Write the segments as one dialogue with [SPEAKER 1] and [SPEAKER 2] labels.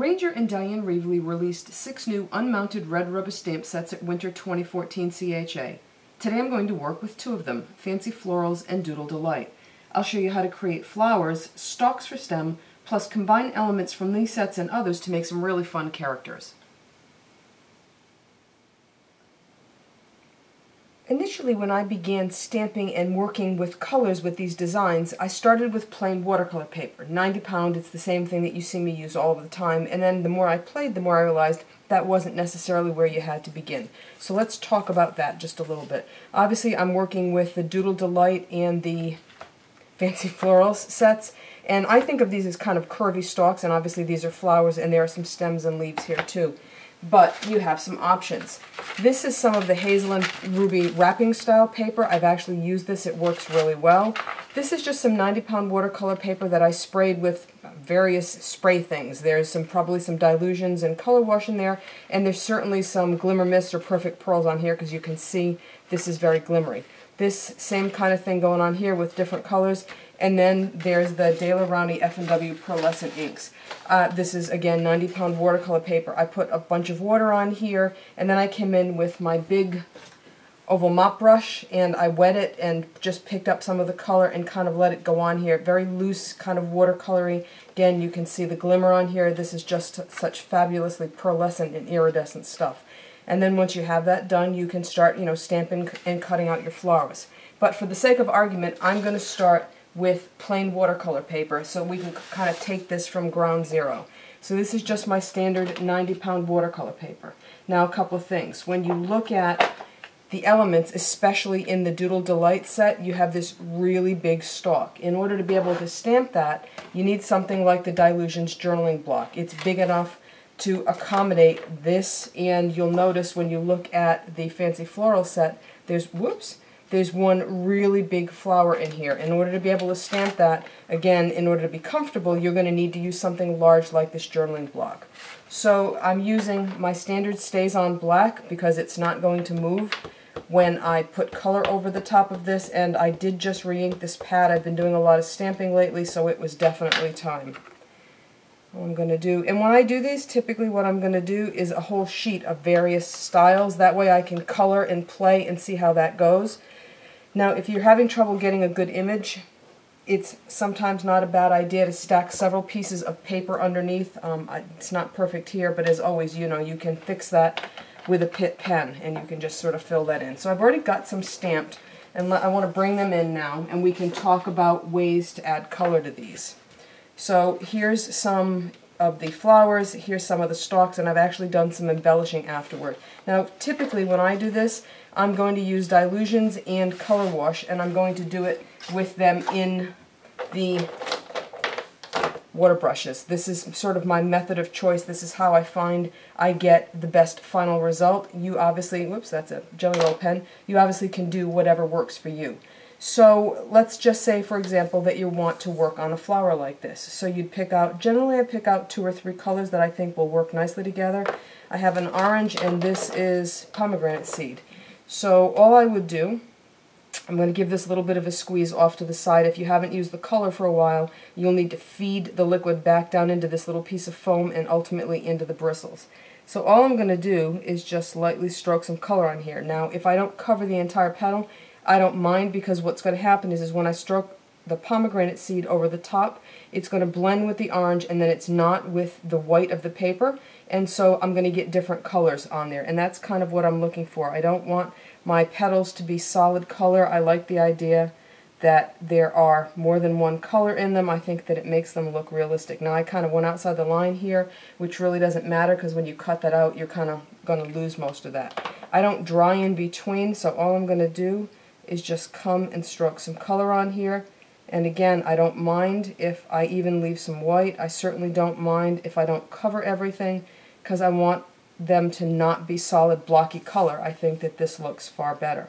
[SPEAKER 1] Ranger and Diane Reevely released 6 new unmounted red rubber stamp sets at Winter 2014 CHA. Today I'm going to work with 2 of them, Fancy Florals and Doodle Delight. I'll show you how to create flowers, stalks for stem, plus combine elements from these sets and others to make some really fun characters. Initially, when I began stamping and working with colors with these designs, I started with plain watercolor paper. 90 pound, it's the same thing that you see me use all of the time, and then the more I played, the more I realized that wasn't necessarily where you had to begin. So let's talk about that just a little bit. Obviously, I'm working with the Doodle Delight and the Fancy Florals sets, and I think of these as kind of curvy stalks, and obviously these are flowers, and there are some stems and leaves here too. But you have some options. This is some of the Hazel and Ruby wrapping style paper. I've actually used this. It works really well. This is just some 90 pound watercolor paper that I sprayed with various spray things. There's probably some dilutions and color wash in there, and there's certainly some Glimmer Mist or Perfect Pearls on here because you can see this is very glimmery. This same kind of thing going on here with different colors. And then there's the Daler Rowney F&W Pearlescent inks. This is, again, 90 pound watercolor paper. I put a bunch of water on here, and then I came in with my big oval mop brush, and I wet it and just picked up some of the color and kind of let it go on here. Very loose, kind of watercolory. Again, you can see the glimmer on here. This is just such fabulously pearlescent and iridescent stuff. And then once you have that done, you can start, stamping and cutting out your flowers. But for the sake of argument, I'm going to start with plain watercolor paper so we can kind of take this from ground zero. So this is just my standard 90 pound watercolor paper. Now a couple of things. When you look at the elements, especially in the Doodle Delight set, you have this really big stalk. In order to be able to stamp that, you need something like the Dylusions journaling block. It's big enough to accommodate this, and you'll notice when you look at the Fancy Floral set, there's one really big flower in here. In order to be able to stamp that, again, in order to be comfortable, you're going to need to use something large like this journaling block. So I'm using my standard StazOn black because it's not going to move when I put color over the top of this, and I did just re-ink this pad. I've been doing a lot of stamping lately, so it was definitely time. What I'm going to do, and when I do these, typically what I'm going to do is a whole sheet of various styles. That way I can color and play and see how that goes. Now, if you're having trouble getting a good image, it's sometimes not a bad idea to stack several pieces of paper underneath. It's not perfect here, but as always, you can fix that with a Pitt pen, and you can just sort of fill that in. So I've already got some stamped, and I want to bring them in now, and we can talk about ways to add color to these. So here's some of the flowers, here's some of the stalks, and I've actually done some embellishing afterward. Now, typically when I do this, I'm going to use Dylusions and color wash, and I'm going to do it with them in the water brushes. This is sort of my method of choice. This is how I find I get the best final result. You obviously, whoops, that's a Jelly Roll pen. You obviously can do whatever works for you. So let's just say, for example, that you want to work on a flower like this. So you'd pick out, generally I pick out 2 or 3 colors that I think will work nicely together. I have an orange, and this is pomegranate seed. So all I would do, I'm going to give this a little bit of a squeeze off to the side. If you haven't used the color for a while, you'll need to feed the liquid back down into this little piece of foam and ultimately into the bristles. So all I'm going to do is just lightly stroke some color on here. Now, if I don't cover the entire petal, I don't mind, because what's going to happen is when I stroke the pomegranate seed over the top, it's going to blend with the orange, and then it's not with the white of the paper, and so I'm going to get different colors on there, and that's kind of what I'm looking for. I don't want my petals to be solid color. I like the idea that there are more than one color in them. I think that it makes them look realistic. Now, I kind of went outside the line here, which really doesn't matter, because when you cut that out, you're kind of going to lose most of that. I don't dry in between, so all I'm going to do is just come and stroke some color on here. And again, I don't mind if I even leave some white. I certainly don't mind if I don't cover everything, because I want them to not be solid blocky color. I think that this looks far better.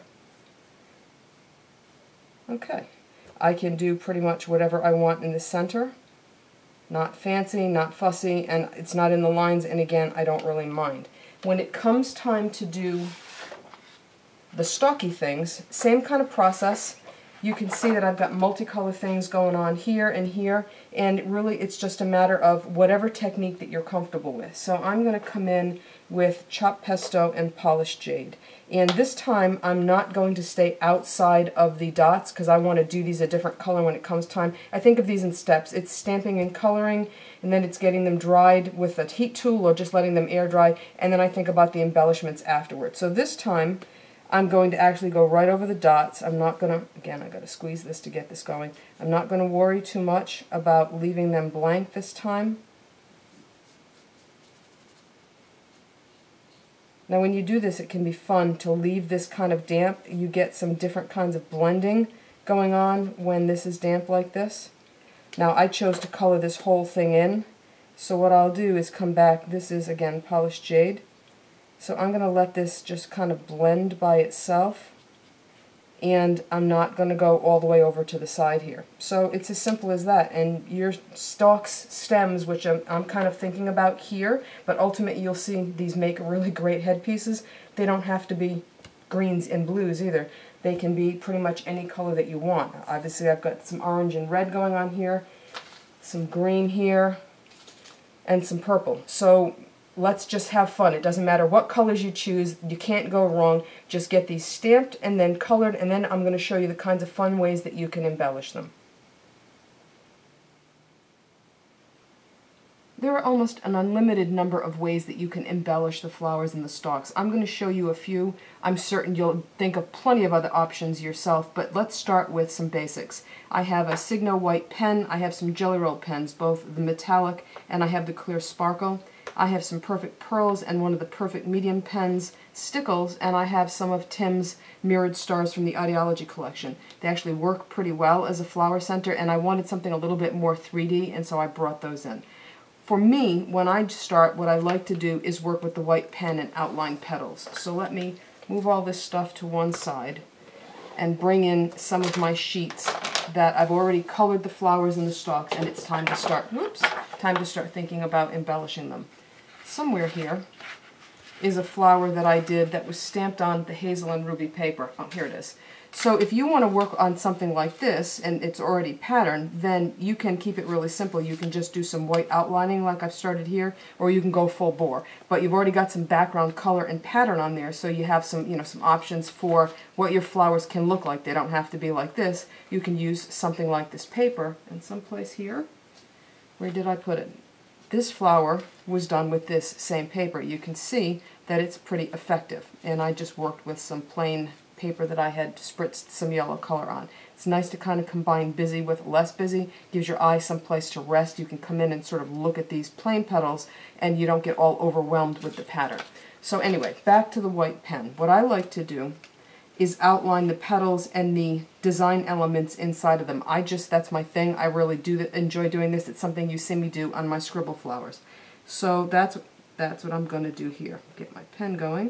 [SPEAKER 1] Okay, I can do pretty much whatever I want in the center. Not fancy, not fussy, and it's not in the lines, and again, I don't really mind. When it comes time to do the stalky things, same kind of process. You can see that I've got multicolor things going on here, and really it's just a matter of whatever technique that you're comfortable with. So I'm going to come in with chopped pesto and polished jade. And this time I'm not going to stay outside of the dots because I want to do these a different color when it comes time. I think of these in steps. It's stamping and coloring, and then it's getting them dried with a heat tool or just letting them air dry, and then I think about the embellishments afterwards. So this time I'm going to actually go right over the dots. I'm not going to, again, I've got to squeeze this to get this going. I'm not going to worry too much about leaving them blank this time. Now when you do this, it can be fun to leave this kind of damp. You get some different kinds of blending going on when this is damp like this. Now I chose to color this whole thing in, so what I'll do is come back. This is, again, polished jade. So I'm going to let this just kind of blend by itself, and I'm not going to go all the way over to the side here. So it's as simple as that, and your stalks, stems, which I'm kind of thinking about here, but ultimately you'll see these make really great headpieces. They don't have to be greens and blues either. They can be pretty much any color that you want. Obviously I've got some orange and red going on here, some green here, and some purple. So let's just have fun. It doesn't matter what colors you choose. You can't go wrong. Just get these stamped and then colored, and then I'm going to show you the kinds of fun ways that you can embellish them. There are almost an unlimited number of ways that you can embellish the flowers and the stalks. I'm going to show you a few. I'm certain you'll think of plenty of other options yourself, but let's start with some basics. I have a Signo white pen. I have some Gelly Roll pens, both the metallic and I have the clear sparkle. I have some Perfect Pearls and one of the Perfect Medium pens, Stickles, and I have some of Tim's Mirrored Stars from the Ideology collection. They actually work pretty well as a flower center, and I wanted something a little bit more 3D, and so I brought those in. For me, when I start, what I like to do is work with the white pen and outline petals. So let me move all this stuff to one side and bring in some of my sheets that I've already colored the flowers and the stalks, and it's time to start, time to start thinking about embellishing them. Somewhere here is a flower that I did that was stamped on the hazel and ruby paper. Oh, here it is. So if you want to work on something like this, and it's already patterned, then you can keep it really simple. You can just do some white outlining like I've started here, or you can go full bore. But you've already got some background color and pattern on there, so you have some, some options for what your flowers can look like. They don't have to be like this. You can use something like this paper, and someplace here, where did I put it? This flower was done with this same paper. You can see that it's pretty effective, and I just worked with some plain paper that I had spritzed some yellow color on. It's nice to kind of combine busy with less busy. Gives your eye some place to rest. You can come in and sort of look at these plain petals, and you don't get all overwhelmed with the pattern. So anyway, back to the white pen. What I like to do is outline the petals and the design elements inside of them. That's my thing. I really enjoy doing this. It's something you see me do on my scribble flowers. So that's what I'm going to do here. Get my pen going.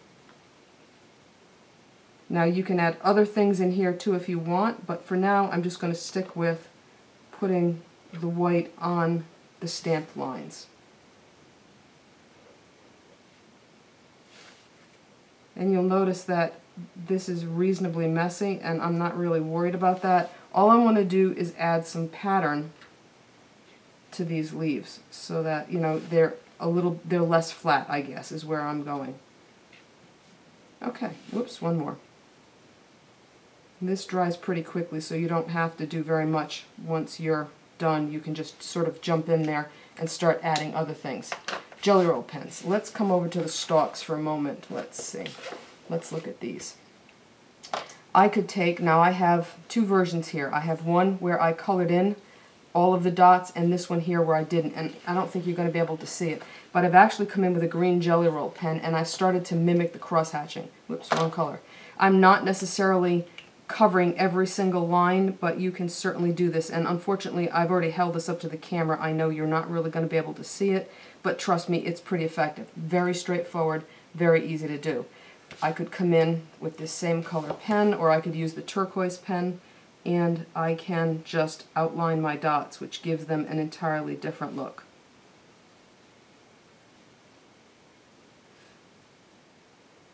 [SPEAKER 1] Now you can add other things in here too if you want, but for now I'm just going to stick with putting the white on the stamped lines. And you'll notice that this is reasonably messy, and I'm not really worried about that. All I want to do is add some pattern to these leaves so that, they're less flat, I guess, is where I'm going. Okay, whoops, one more. This dries pretty quickly, so you don't have to do very much once you're done. You can just sort of jump in there and start adding other things. Gelly Roll pens. Let's come over to the stalks for a moment. Let's see. Let's look at these. I could take, now I have two versions here. I have one where I colored in all of the dots, and this one here where I didn't, and I don't think you're going to be able to see it. But I've actually come in with a green Gelly Roll pen, and I started to mimic the cross-hatching. Whoops, wrong color. I'm not necessarily covering every single line, but you can certainly do this. And unfortunately, I've already held this up to the camera. I know you're not really going to be able to see it, but trust me, it's pretty effective. Very straightforward, very easy to do. I could come in with this same color pen, or I could use the turquoise pen, and I can just outline my dots, which gives them an entirely different look.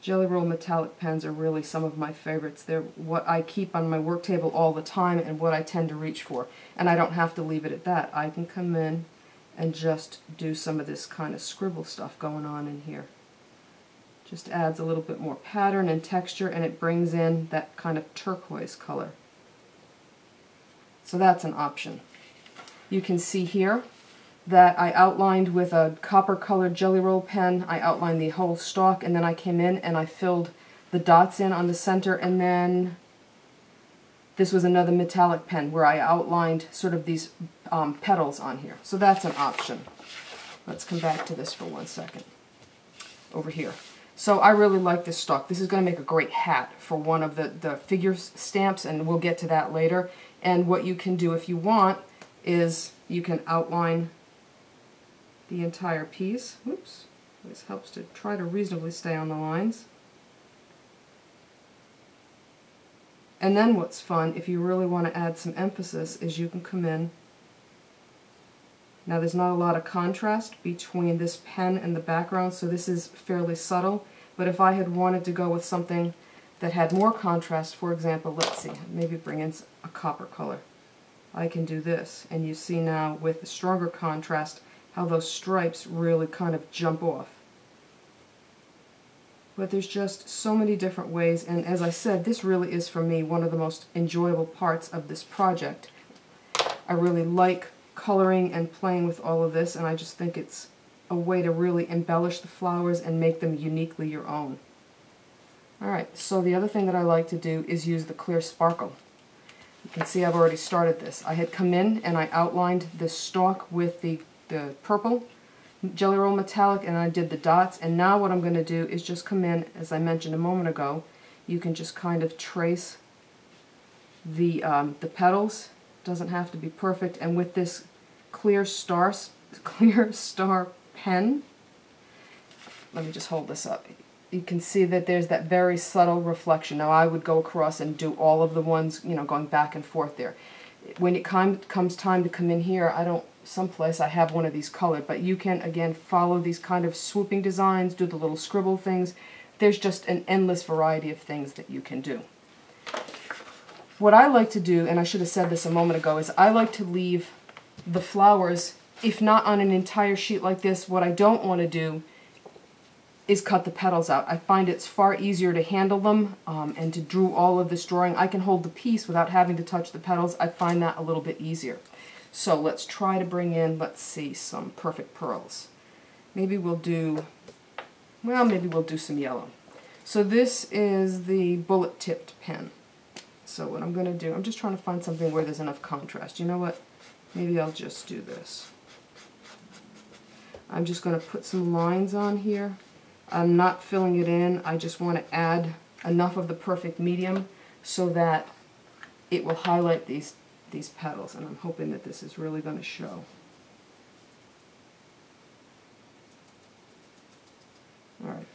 [SPEAKER 1] Jelly Roll metallic pens are really some of my favorites. They're what I keep on my work table all the time and what I tend to reach for. And I don't have to leave it at that. I can come in and just do some of this kind of scribble stuff going on in here. Just adds a little bit more pattern and texture, and it brings in that kind of turquoise color. So that's an option. You can see here that I outlined with a copper colored Jelly Roll pen. I outlined the whole stalk, and then I came in and I filled the dots in on the center, and then this was another metallic pen where I outlined sort of these petals on here. So that's an option. Let's come back to this for 1 second. Over here. So I really like this stalk. This is going to make a great hat for one of the figure stamps, and we'll get to that later. And what you can do if you want is you can outline the entire piece. Oops. This helps to try to reasonably stay on the lines. And then what's fun, if you really want to add some emphasis, is you can come in. Now there's not a lot of contrast between this pen and the background, so this is fairly subtle. But if I had wanted to go with something that had more contrast, for example, let's see, maybe bring in a copper color. I can do this, and you see now with the stronger contrast how those stripes really kind of jump off. But there's just so many different ways, and as I said, this really is for me one of the most enjoyable parts of this project. I really like coloring and playing with all of this, and I just think it's a way to really embellish the flowers and make them uniquely your own. Alright, so the other thing that I like to do is use the clear sparkle. You can see I've already started this. I had come in and I outlined the stalk with the purple Jelly Roll metallic, and I did the dots, and now what I'm going to do is just come in, as I mentioned a moment ago, you can just kind of trace the petals. Doesn't have to be perfect, and with this clear star pen, let me just hold this up. You can see that there's that very subtle reflection. Now I would go across and do all of the ones, you know, going back and forth there. When it comes time to come in here, someplace I have one of these colored, but you can again follow these kind of swooping designs, do the little scribble things. There's just an endless variety of things that you can do. What I like to do, and I should have said this a moment ago, is I like to leave the flowers, if not on an entire sheet like this. What I don't want to do is cut the petals out. I find it's far easier to handle them and to do all of this drawing. I can hold the piece without having to touch the petals. I find that a little bit easier. So let's try to bring in, let's see, some perfect pearls. Maybe we'll do some yellow. So this is the bullet-tipped pen. So what I'm going to do, I'm just trying to find something where there's enough contrast. You know what? Maybe I'll just do this. I'm just going to put some lines on here. I'm not filling it in. I just want to add enough of the perfect medium so that it will highlight these petals, and I'm hoping that this is really going to show. Alright.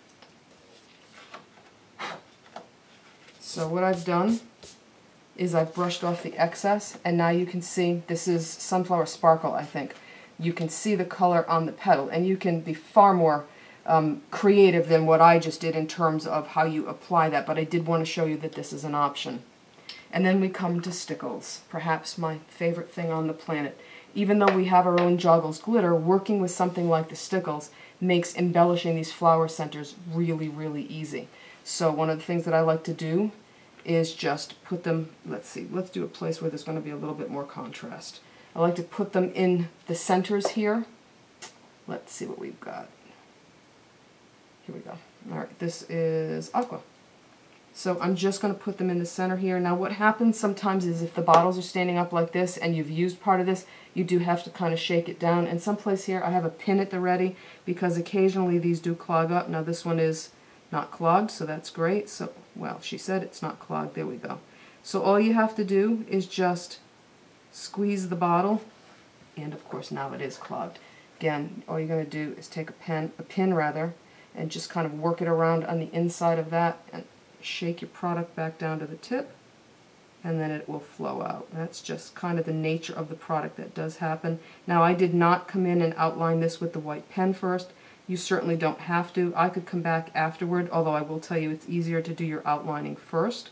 [SPEAKER 1] So what I've done is I've brushed off the excess, and now you can see this is Sunflower Sparkle, I think. You can see the color on the petal, and you can be far more creative than what I just did in terms of how you apply that, but I did want to show you that this is an option. And then we come to Stickles, perhaps my favorite thing on the planet. Even though we have our own Joggles glitter, working with something like the Stickles makes embellishing these flower centers really, really easy. So one of the things that I like to do is just put them, let's do a place where there's going to be a little bit more contrast. I like to put them in the centers here. Let's see what we've got. Here we go. Alright, this is Aqua. So I'm just going to put them in the center here. Now what happens sometimes is if the bottles are standing up like this and you've used part of this, you do have to kind of shake it down. And someplace here I have a pin at the ready because occasionally these do clog up. Now this one is not clogged, so that's great. So, well, she said it's not clogged. There we go. So all you have to do is just squeeze the bottle, and of course now it is clogged. Again, all you're going to do is take a pin, and just kind of work it around on the inside of that and shake your product back down to the tip, and then it will flow out. That's just kind of the nature of the product that does happen. Now I did not come in and outline this with the white pen first You certainly don't have to. I could come back afterward, although I will tell you it's easier to do your outlining first.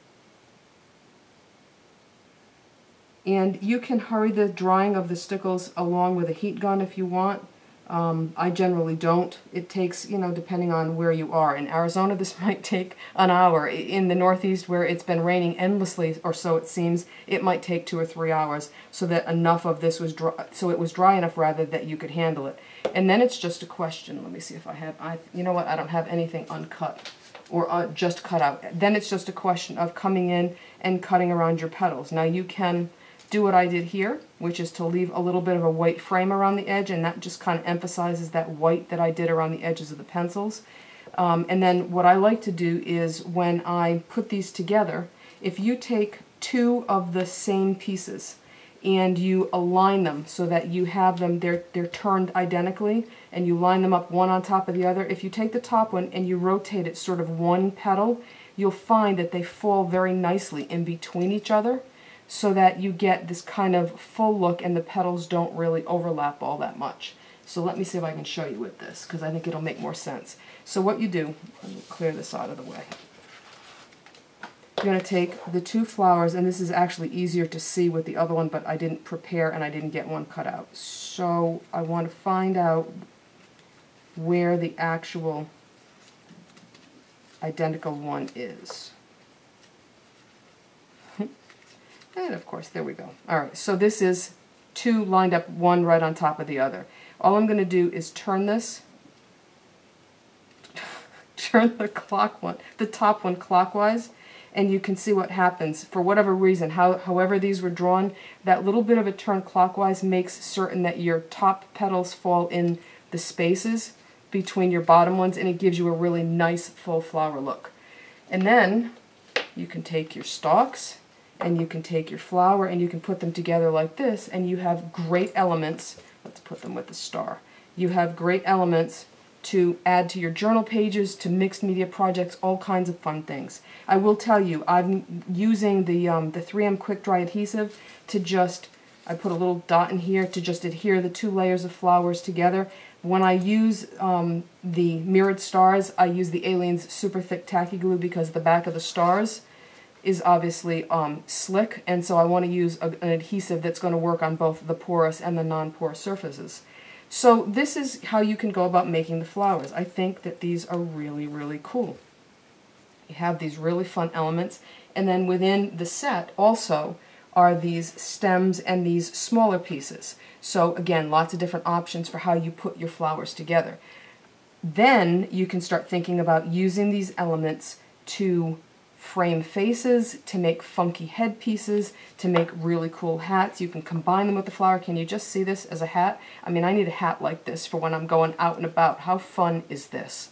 [SPEAKER 1] And you can hurry the drying of the stickles along with a heat gun if you want. I generally don't. It takes, you know, depending on where you are. In Arizona, this might take an hour. In the Northeast, where it's been raining endlessly, or so it seems, it might take 2 or 3 hours, so that enough of this was dry, so it was dry enough rather that you could handle it. And then it's just a question. Let me see if I have. You know what? I don't have anything uncut or just cut out. Then it's just a question of coming in and cutting around your petals. Now you can do what I did here, which is to leave a little bit of a white frame around the edge, and that just kind of emphasizes that white that I did around the edges of the pencils. And then what I like to do is when I put these together, if you take 2 of the same pieces and you align them so that you have them, they're turned identically, and you line them up one on top of the other, if you take the top one and you rotate it sort of one petal, you'll find that they fall very nicely in between each other, so that you get this kind of full look and the petals don't really overlap all that much. So let me see if I can show you with this, because I think it'll make more sense. So what you do, let me clear this out of the way. You're going to take the 2 flowers, and this is actually easier to see with the other one, but I didn't prepare and I didn't get one cut out. So I want to find out where the actual identical one is. And of course, there we go. All right, so this is 2 lined up, one right on top of the other. All I'm going to do is turn this, turn the top one clockwise, and you can see what happens. For whatever reason, however these were drawn, that little bit of a turn clockwise makes certain that your top petals fall in the spaces between your bottom ones, and it gives you a really nice full flower look. And then you can take your stalks, and you can take your flower and you can put them together like this, and you have great elements. Let's put them with the star. You have great elements to add to your journal pages, to mixed media projects, all kinds of fun things. I will tell you, I'm using the 3M Quick Dry Adhesive to just, I put a little dot in here to just adhere the 2 layers of flowers together. When I use the mirrored stars, I use the Aliens Super Thick Tacky Glue because the back of the stars is obviously slick, and so I want to use an adhesive that's going to work on both the porous and the non-porous surfaces. So this is how you can go about making the flowers. I think that these are really, really cool. You have these really fun elements, and then within the set also are these stems and these smaller pieces. So again, lots of different options for how you put your flowers together. Then you can start thinking about using these elements to frame faces, to make funky headpieces, to make really cool hats. You can combine them with the flower. Can you just see this as a hat? I mean, I need a hat like this for when I'm going out and about. How fun is this?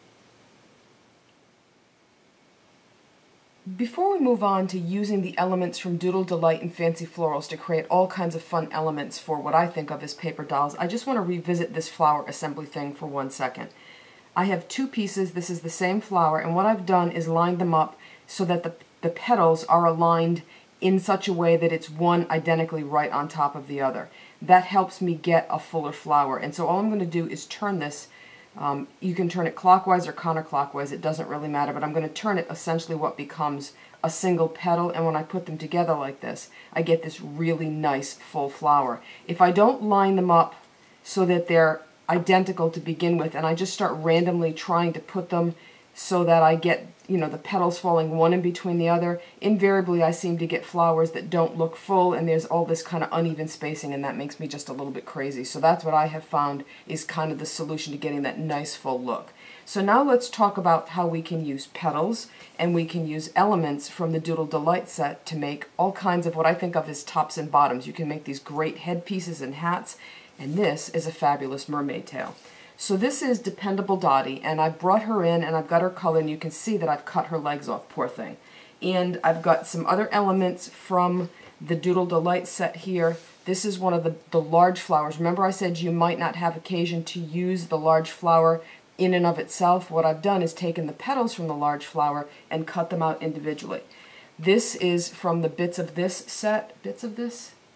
[SPEAKER 1] Before we move on to using the elements from Doodle Delight and Fancy Florals to create all kinds of fun elements for what I think of as paper dolls, I just want to revisit this flower assembly thing for 1 second. I have 2 pieces. This is the same flower, and what I've done is lined them up so that the petals are aligned in such a way that it's one identically right on top of the other. That helps me get a fuller flower. And so all I'm going to do is turn this. You can turn it clockwise or counterclockwise, it doesn't really matter, but I'm going to turn it essentially what becomes a single petal, and when I put them together like this, I get this really nice full flower. If I don't line them up so that they're identical to begin with, and I just start randomly trying to put them so that I get, you know, the petals falling one in between the other, invariably I seem to get flowers that don't look full, and there's all this kind of uneven spacing, and that makes me just a little bit crazy. So that's what I have found is kind of the solution to getting that nice full look. So now let's talk about how we can use petals, and we can use elements from the Doodle Delight set to make all kinds of what I think of as tops and bottoms. You can make these great headpieces and hats, and this is a fabulous mermaid tail. So this is Dependable Dottie, and I brought her in and I've got her color, and you can see that I've cut her legs off, poor thing. And I've got some other elements from the Doodle Delight set here. This is one of the large flowers. Remember I said you might not have occasion to use the large flower in and of itself. What I've done is taken the petals from the large flower and cut them out individually. This is from the Bits of This set. Bits of This?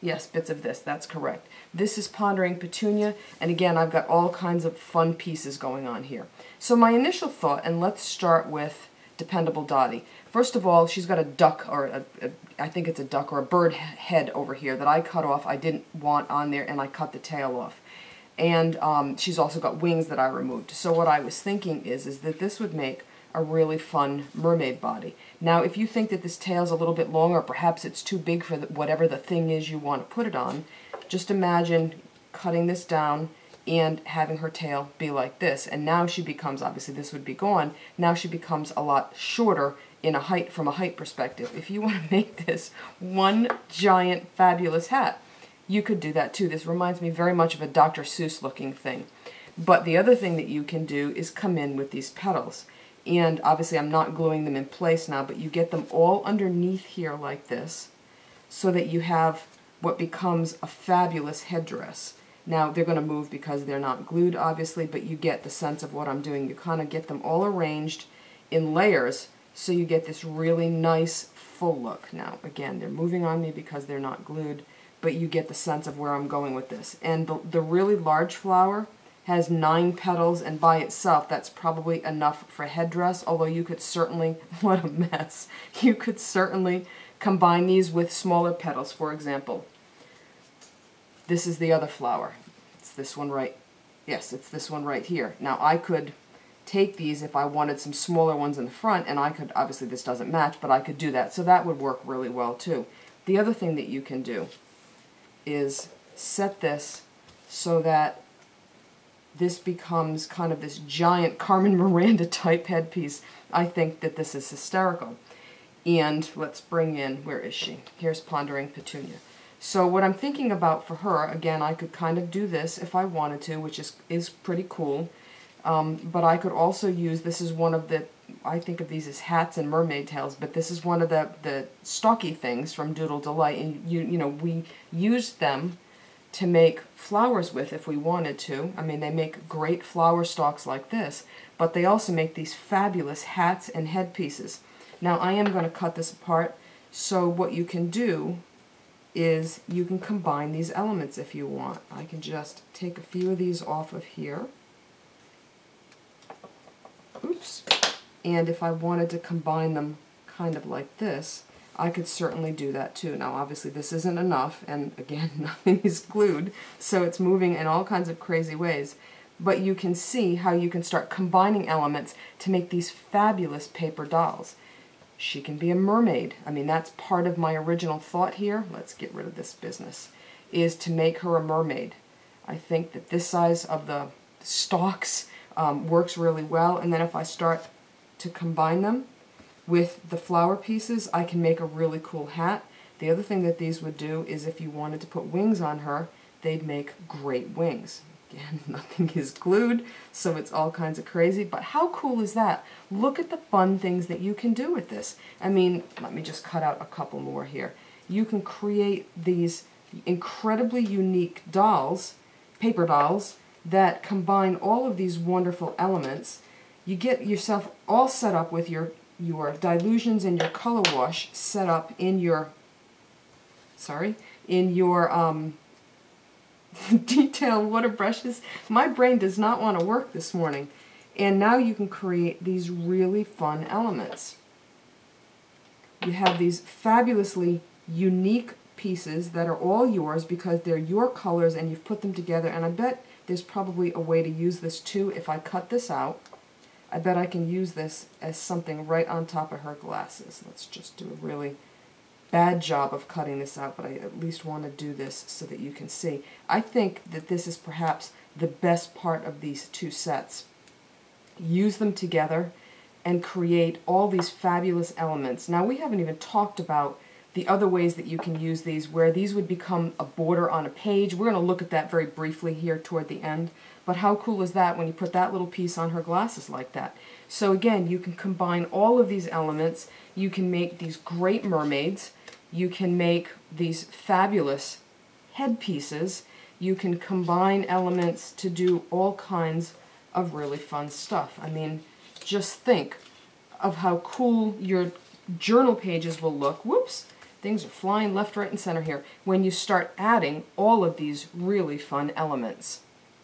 [SPEAKER 1] Yes, bits of this, that's correct. This is Pondering Petunia, and again, I've got all kinds of fun pieces going on here. So my initial thought, and let's start with Dependable Dottie. First of all, she's got a duck, or I think it's a duck or a bird head over here that I cut off. I didn't want on there, and I cut the tail off. And she's also got wings that I removed. So what I was thinking is that this would make a really fun mermaid body. Now, if you think that this tail's a little bit long, or perhaps it's too big for whatever the thing is you want to put it on, just imagine cutting this down and having her tail be like this. And now she becomes, obviously this would be gone, now she becomes a lot shorter in a height, from a height perspective. If you want to make this one giant fabulous hat, you could do that too. This reminds me very much of a Dr. Seuss looking thing. But the other thing that you can do is come in with these petals. And obviously I'm not gluing them in place now, but you get them all underneath here like this, so that you have what becomes a fabulous headdress. Now they're going to move because they're not glued, obviously, but you get the sense of what I'm doing. You kind of get them all arranged in layers, so you get this really nice full look. Now again, they're moving on me because they're not glued, but you get the sense of where I'm going with this. And the really large flower has 9 petals, and by itself that's probably enough for a headdress, although you could certainly, what a mess, you could certainly combine these with smaller petals. For example, this is the other flower. It's this one right, yes, it's this one right here. Now I could take these if I wanted some smaller ones in the front, and I could, obviously this doesn't match, but I could do that, so that would work really well too. The other thing that you can do is set this so that this becomes kind of this giant Carmen Miranda type headpiece. I think that this is hysterical. And let's bring in, where is she? Here's Pondering Petunia. So what I'm thinking about for her, again, I could kind of do this if I wanted to, which is pretty cool. But I could also use, this is one of the, I think of these as hats and mermaid tails, but this is one of the stocky things from Doodle Delight. And you know, we used them to make flowers with if we wanted to. I mean, they make great flower stalks like this, but they also make these fabulous hats and headpieces. Now I am going to cut this apart, so what you can do is you can combine these elements if you want. I can just take a few of these off of here. Oops. And if I wanted to combine them kind of like this, I could certainly do that too. Now obviously this isn't enough, and again, nothing is glued, so it's moving in all kinds of crazy ways. But you can see how you can start combining elements to make these fabulous paper dolls. She can be a mermaid. I mean, that's part of my original thought here. Let's get rid of this business, is to make her a mermaid. I think that this size of the stalks works really well, and then if I start to combine them with the flower pieces, I can make a really cool hat. The other thing that these would do is if you wanted to put wings on her, they'd make great wings. Again, nothing is glued, so it's all kinds of crazy, but how cool is that? Look at the fun things that you can do with this. I mean, let me just cut out a couple more here. You can create these incredibly unique dolls, paper dolls, that combine all of these wonderful elements. You get yourself all set up with your dilutions and your color wash set up in your, detail water brushes. My brain does not want to work this morning. And now you can create these really fun elements. You have these fabulously unique pieces that are all yours because they're your colors and you've put them together, and I bet there's probably a way to use this too. If I cut this out, I bet I can use this as something right on top of her glasses. Let's just do a really bad job of cutting this out, but I at least want to do this so that you can see. I think that this is perhaps the best part of these two sets. Use them together and create all these fabulous elements. Now we haven't even talked about the other ways that you can use these, where these would become a border on a page. We're going to look at that very briefly here toward the end. But how cool is that when you put that little piece on her glasses like that? So again, you can combine all of these elements. You can make these great mermaids. You can make these fabulous headpieces. You can combine elements to do all kinds of really fun stuff. I mean, just think of how cool your journal pages will look. Whoops! Things are flying left, right, and center here when you start adding all of these really fun elements.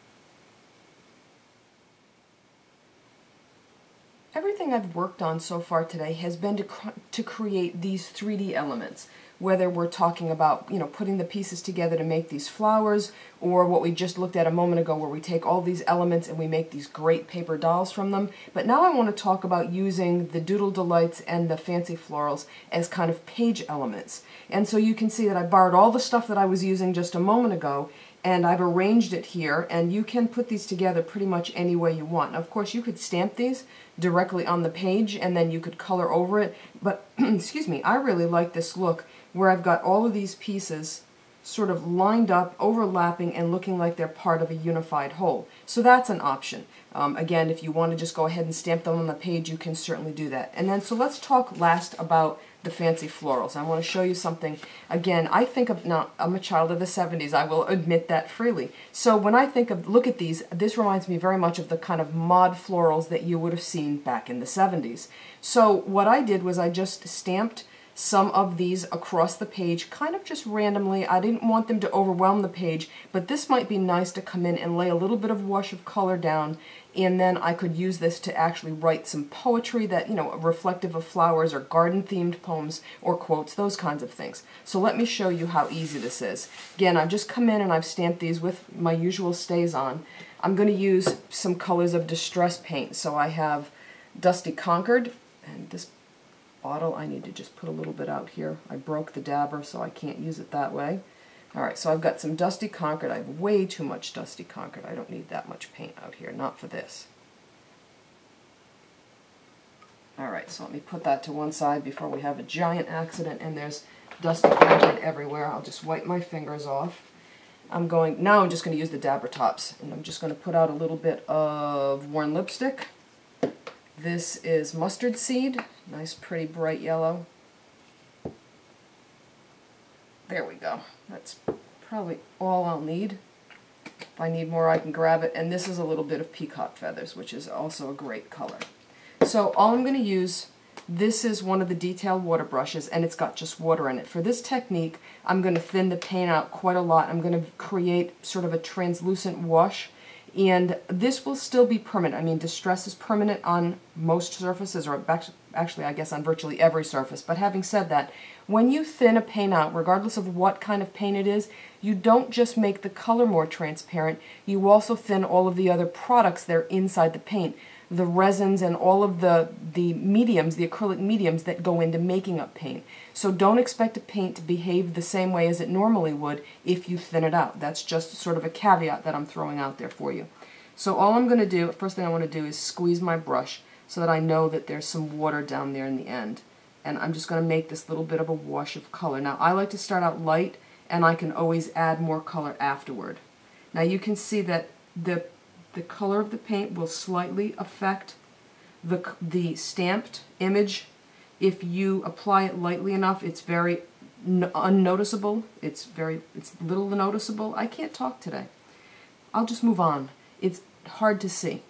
[SPEAKER 1] Everything I've worked on so far today has been to create these 3D elements, whether we're talking about, putting the pieces together to make these flowers, or what we just looked at a moment ago where we take all these elements and we make these great paper dolls from them. But now I want to talk about using the Doodle Delights and the Fancy Florals as kind of page elements. And so you can see that I borrowed all the stuff that I was using just a moment ago, and I've arranged it here, and you can put these together pretty much any way you want. Now, of course, you could stamp these directly on the page and then you could color over it, but excuse me, I really like this look where I've got all of these pieces sort of lined up, overlapping, and looking like they're part of a unified whole. So that's an option. Again, if you want to just go ahead and stamp them on the page, you can certainly do that. And then, so let's talk last about the Fancy Florals. I want to show you something. Again, I think of, now, I'm a child of the 70s, I will admit that freely. So when I think of, look at these, this reminds me very much of the kind of mod florals that you would have seen back in the 70s. So what I did was I just stamped some of these across the page, kind of just randomly. I didn't want them to overwhelm the page, but this might be nice to come in and lay a little bit of wash of color down, and then I could use this to actually write some poetry that, reflective of flowers or garden-themed poems or quotes, those kinds of things. So let me show you how easy this is. Again, I've just come in and I've stamped these with my usual StazOn. I'm going to use some colors of Distress paint. So I have Dusty Concord, and this bottle, I need to just put a little bit out here. I broke the dabber, so I can't use it that way. Alright, so I've got some Dusty Concord. I have way too much Dusty Concord. I don't need that much paint out here, not for this. Alright, so let me put that to one side before we have a giant accident and there's Dusty Concord everywhere. I'll just wipe my fingers off. Now I'm just going to use the dabber tops, and I'm just going to put out a little bit of worn lipstick. This is Mustard Seed, nice pretty bright yellow. There we go. That's probably all I'll need. If I need more, I can grab it. And this is a little bit of Peacock Feathers, which is also a great color. So all I'm going to use, this is one of the detailed water brushes, and it's got just water in it. For this technique, I'm going to thin the paint out quite a lot. I'm going to create sort of a translucent wash. And this will still be permanent. I mean, Distress is permanent on most surfaces, or actually, I guess, on virtually every surface. But having said that, when you thin a paint out, regardless of what kind of paint it is, you don't just make the color more transparent, you also thin all of the other products that are inside the paint. The resins and all of the mediums, the acrylic mediums that go into making up paint. So don't expect a paint to behave the same way as it normally would if you thin it out. That's just sort of a caveat that I'm throwing out there for you. So all I'm going to do, first thing I want to do is squeeze my brush so that I know that there's some water down there in the end. And I'm just going to make this little bit of a wash of color. Now I like to start out light, and I can always add more color afterward. Now you can see that the color of the paint will slightly affect the stamped image. If you apply it lightly enough, it's very unnoticeable. It's little noticeable. I can't talk today. I'll just move on. It's hard to see.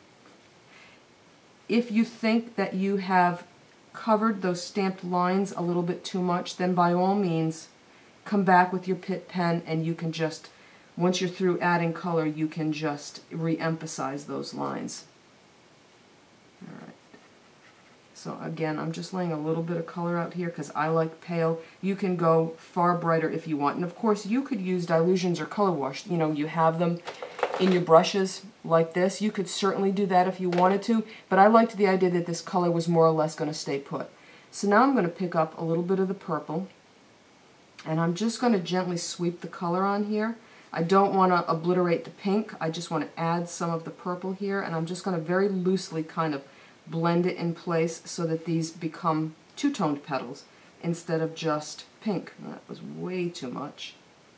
[SPEAKER 1] If you think that you have covered those stamped lines a little bit too much, then by all means come back with your Pitt pen, and you can just, once you're through adding color, you can just re-emphasize those lines. Alright. So again, I'm just laying a little bit of color out here because I like pale. You can go far brighter if you want. And of course, you could use dilutions or color wash. You have them in your brushes like this. You could certainly do that if you wanted to, but I liked the idea that this color was more or less going to stay put. So now I'm going to pick up a little bit of the purple, and I'm just going to gently sweep the color on here. I don't want to obliterate the pink, I just want to add some of the purple here, and I'm just going to very loosely kind of blend it in place so that these become two-toned petals instead of just pink. That was way too much.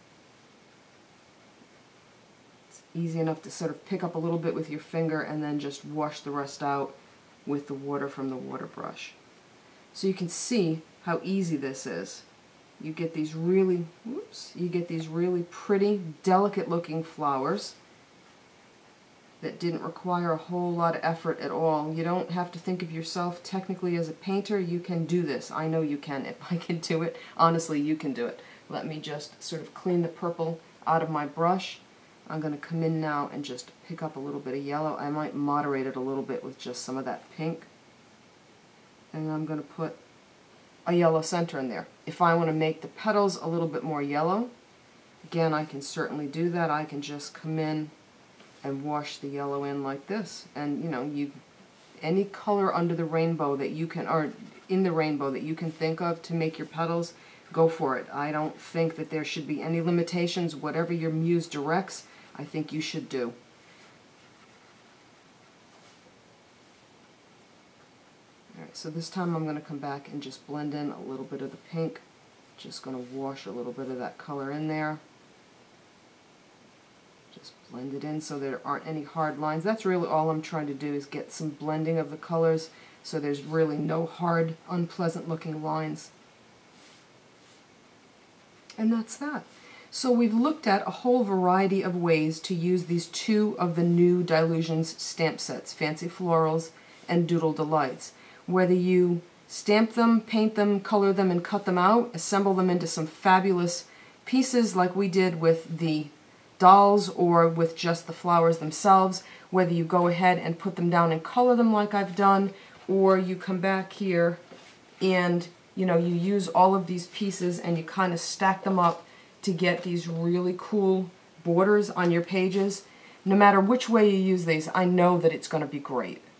[SPEAKER 1] It's easy enough to sort of pick up a little bit with your finger and then just wash the rest out with the water from the water brush. So you can see how easy this is. You get these really, pretty, delicate looking flowers. that didn't require a whole lot of effort at all. You don't have to think of yourself technically as a painter. You can do this. I know you can. If I can do it, honestly, you can do it. Let me just sort of clean the purple out of my brush. I'm going to come in now and just pick up a little bit of yellow. I might moderate it a little bit with just some of that pink. And I'm going to put a yellow center in there. If I want to make the petals a little bit more yellow, again, I can certainly do that. I can just come in and wash the yellow in like this. And you know, any color under the rainbow that you can, or in the rainbow that you can think of to make your petals, go for it. I don't think that there should be any limitations. Whatever your muse directs, I think you should do. Alright, so this time I'm going to come back and just blend in a little bit of the pink. Just going to wash a little bit of that color in there. Just blend it in so there aren't any hard lines. That's really all I'm trying to do, is get some blending of the colors so there's really no hard, unpleasant looking lines. And that's that. So we've looked at a whole variety of ways to use these two of the new Dylusions stamp sets, Fancy Florals and Doodle Delights. Whether you stamp them, paint them, color them, and cut them out, assemble them into some fabulous pieces like we did with the dolls or with just the flowers themselves, whether you go ahead and put them down and color them like I've done, or you come back here and you use all of these pieces and you kind of stack them up to get these really cool borders on your pages. No matter which way you use these, I know that it's going to be great.